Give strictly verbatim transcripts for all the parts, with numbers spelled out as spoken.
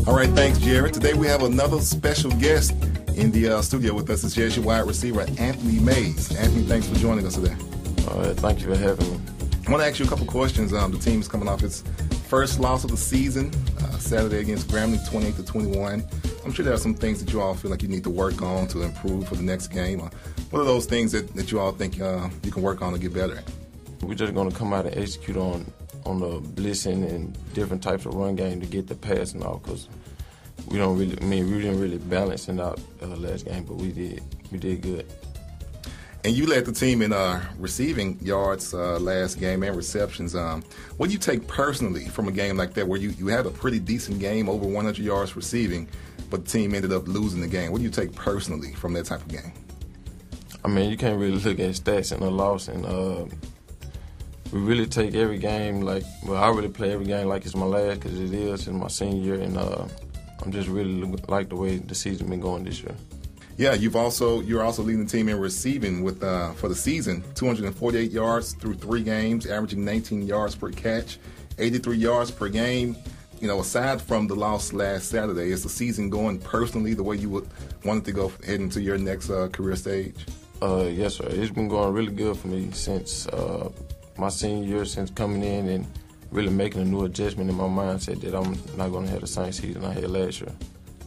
All right, thanks, Jared. Today we have another special guest in the uh, studio with us. It's J S U wide receiver Anthony Mays. Anthony, thanks for joining us today. All right, thank you for having me. I want to ask you a couple questions. Um, the team is coming off its first loss of the season, uh, Saturday against Grambling, twenty-eight to twenty-one. I'm sure there are some things that you all feel like you need to work on to improve for the next game. Uh, what are those things that, that you all think uh, you can work on to get better at? We're just going to come out and execute on on the blitzing and different types of run game to get the passing off, because we don't really, I mean, we didn't really balance it out uh, last game, but we did, we did good. And you led the team in uh, receiving yards uh, last game and receptions. Um, what do you take personally from a game like that, where you, you had a pretty decent game, over one hundred yards receiving, but the team ended up losing the game? What do you take personally from that type of game? I mean, you can't really look at stats in a loss, and uh, we really take every game like, well, I really play every game like it's my last, because it is, it's my senior year, and uh, I'm just really like the way the season been going this year. Yeah, you've also you're also leading the team in receiving with uh, for the season, two hundred forty-eight yards through three games, averaging nineteen yards per catch, eighty-three yards per game. You know, aside from the loss last Saturday, is the season going personally the way you would want it to go heading to your next uh, career stage? Uh, yes, sir. It's been going really good for me since uh, my senior year, since coming in and really making a new adjustment in my mindset that I'm not going to have the same season I had last year.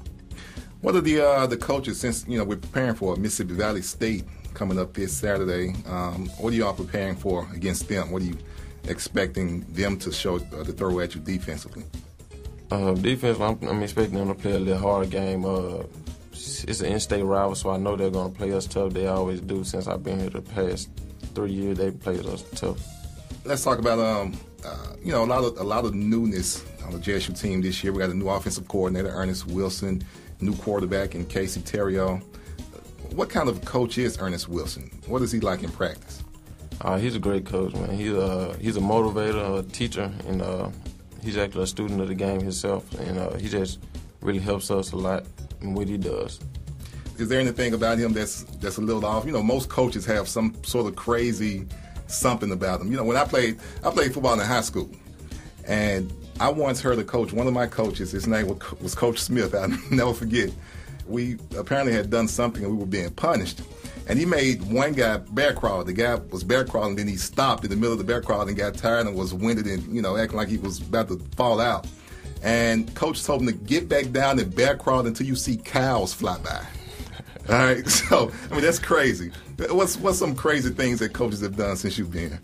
What are the uh, the coaches, since you know we're preparing for Mississippi Valley State coming up this Saturday? Um, what are y'all preparing for against them? What are you expecting them to show uh, to throw at you defensively? Uh, defense, I'm, I'm expecting them to play a little hard game. Uh, it's an in-state rival, so I know they're going to play us tough. They always do. Since I've been here the past three years, they've played us tough. Let's talk about um, uh, you know a lot of a lot of newness on the J S U team this year. We got a new offensive coordinator, Ernest Wilson, new quarterback in Casey Terrio. What kind of coach is Ernest Wilson? What is he like in practice? Uh, he's a great coach, man. He's a he's a motivator, a teacher, and uh, he's actually a student of the game himself, and uh, he just really helps us a lot in what he does. Is there anything about him that's that's a little off? You know, most coaches have some sort of crazy something about them. You know, when I played, I played football in high school, and I once heard a coach, one of my coaches, his name was Coach Smith, I'll never forget. We apparently had done something and we were being punished. And he made one guy bear crawl. The guy was bear crawling, then he stopped in the middle of the bear crawl and got tired and was winded and, you know, acting like he was about to fall out. And Coach told him to get back down and bear crawl until you see cows fly by. All right, so, I mean, that's crazy. What's what's some crazy things that coaches have done since you've been here?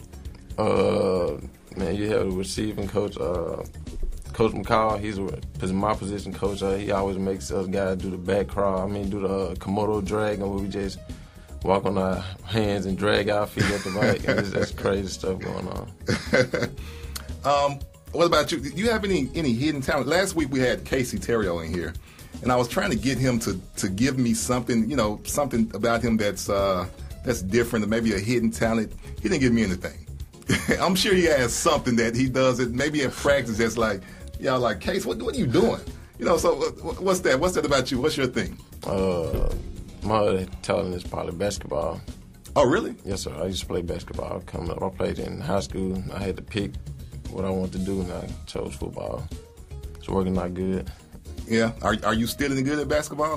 Uh, man, you have a receiving coach, uh, Coach McCall. He's a, my position coach. Uh, he always makes us guys do the back crawl. I mean, do the uh, Komodo drag, where we just walk on our hands and drag our feet at the bike. And there's crazy stuff going on. um, what about you? Do you have any any hidden talent? Last week we had Casey Terrio in here, and I was trying to get him to, to give me something, you know, something about him that's uh, that's different, or maybe a hidden talent. He didn't give me anything. I'm sure he has something that he does it maybe in practice that's like, y'all like, Case, what, what are you doing? You know, so what's that? What's that about you? What's your thing? Uh, my other talent is probably basketball. Oh, really? Yes, sir. I used to play basketball coming up. I played in high school. I had to pick what I wanted to do, and I chose football. It's working out good. Yeah. Are are you still any good at basketball?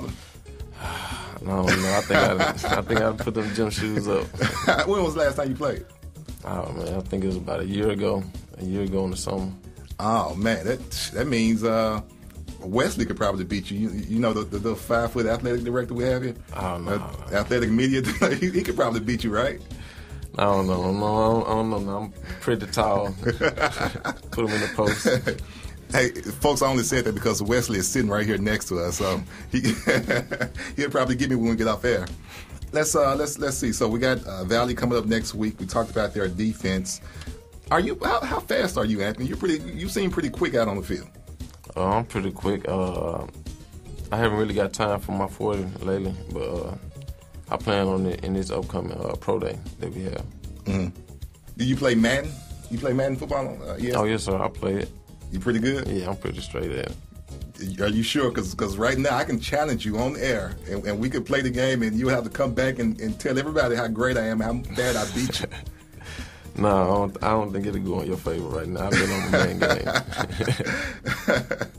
No, no. I think I, I think I put them gym shoes up. When was the last time you played? Oh, man, I think it was about a year ago, a year ago in the summer. Oh, man, that that means uh, Wesley could probably beat you. You, you know the, the, the five-foot athletic director we have here? Oh, no. Uh, no. Athletic media, he, he could probably beat you, right? I don't know. No, I don't, I don't know. No, I'm pretty tall. Put him in the post. Hey, folks, I only said that because Wesley is sitting right here next to us. So he, he'll probably get me when we get off air. Let's uh, let's let's see. So we got uh, Valley coming up next week. We talked about their defense. Are you how, how fast are you, Anthony? You're pretty. You seem pretty quick out on the field. Uh, I'm pretty quick. Uh, I haven't really got time for my forty lately, but uh, I plan on it in this upcoming uh, pro day that we have. Mm-hmm. Do you play Madden? You play Madden football? Uh, yes. Oh yes, sir. I play it. You pretty good? Yeah, I'm pretty straight at it. Are you sure? Because right now I can challenge you on air, and, and we could play the game, and you have to come back and, and tell everybody how great I am, how bad I beat you. No, I don't, I don't think it'll go in your favor right now. I've been on the main game.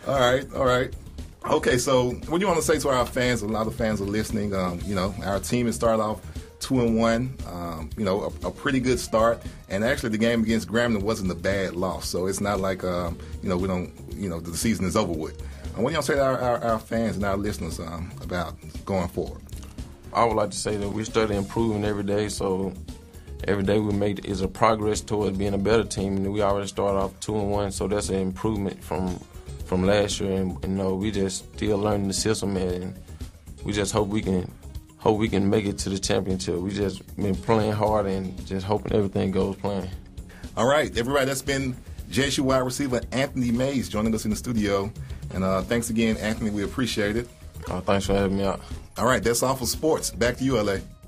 All right, all right. Okay, so what do you want to say to our fans? A lot of fans are listening. Um, you know, our team has started off two and one. Um, you know, a, a pretty good start. And actually, the game against Grambling wasn't a bad loss. So it's not like um, you know we don't. You know, the season is over with. And what do you want to say to our, our, our fans and our listeners um, about going forward? I would like to say that we study improving every day. So every day we make is a progress towards being a better team. And we already started off two and one, so that's an improvement from. from last year, and you know we just still learning the system, and we just hope we can hope we can make it to the championship. We just been playing hard and just hoping everything goes playing. All right, everybody, that's been J S U wide receiver Anthony Mays joining us in the studio, and uh, thanks again, Anthony. We appreciate it. Uh, thanks for having me out. All right, that's all for sports. Back to you, L A.